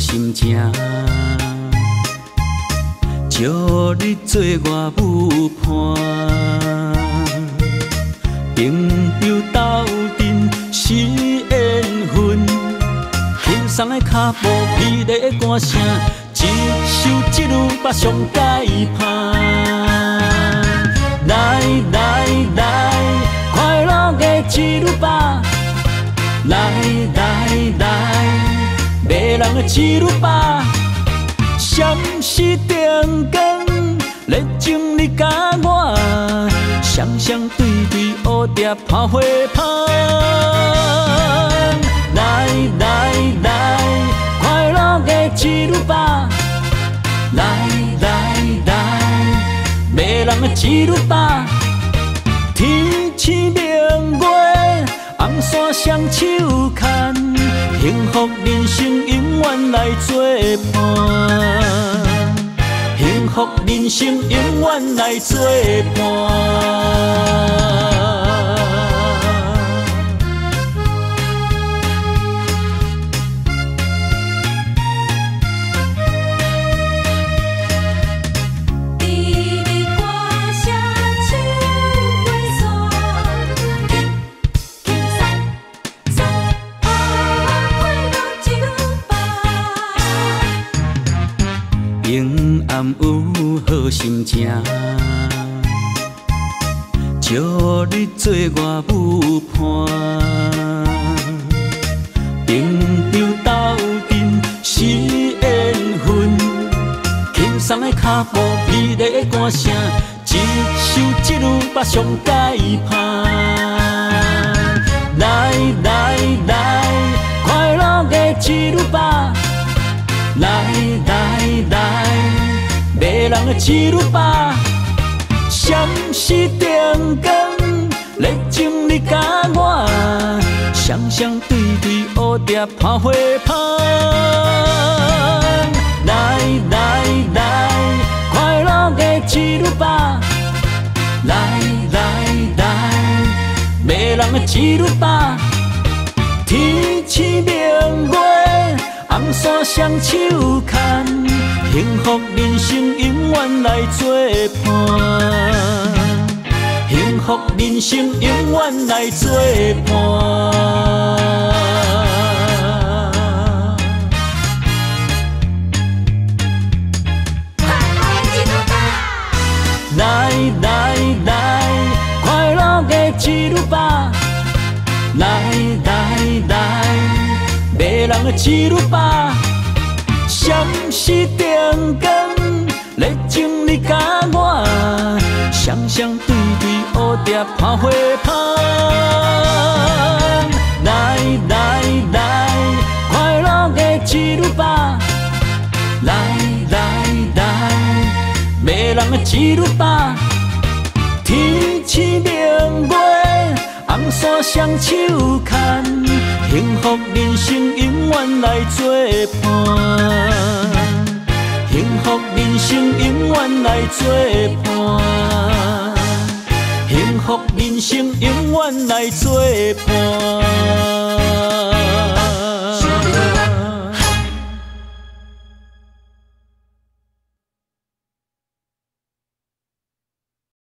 心情，招你做我舞伴。朋友斗阵是缘分，轻松的脚步，美丽的歌声，一首一路把上解拍。来来来，快乐的一路吧！来来来，迷人的一路吧！闪烁灯光，热情你甲我，双双对对，蝴蝶拍花香。来来来，快乐的一路吧！来来来，迷人的一路吧！天星明月，红线双手牵，幸福人生永远来作伴。幸福人生永远来作伴。平安有好心情，招你做我舞伴。朋友斗阵是缘分，轻松的脚步，美丽的歌声，一首一路把上解拍。来来来，快乐的一路吧！来来来，迷人的一路吧！闪烁灯光，热情你甲我，双双对对，蝴蝶拍花香。来来来，快乐的一路吧！来来来，迷人的一路吧！天星明月，红线双手牵，幸福人生永远来作伴。幸福人生永远来作伴。来来来，快乐的一路吧！来来来，迷人的一路吧！闪烁灯光，热情你甲我，双双对对，蝴蝶拍花香。来来来，快乐的一路吧！来来来，迷人的一路吧！天星明月，红线双手牵，幸福人生永远来作伴。幸福人生永远来作伴。幸福人生永远来作伴。